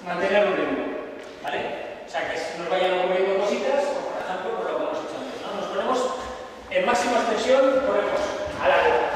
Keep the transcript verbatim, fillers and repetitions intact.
mantener un ritmo, ¿vale? O sea, que si nos vayan ocurriendo cositas, por ejemplo, por lo que hemos hecho antes, ¿no? Nos ponemos en máxima extensión, corremos a la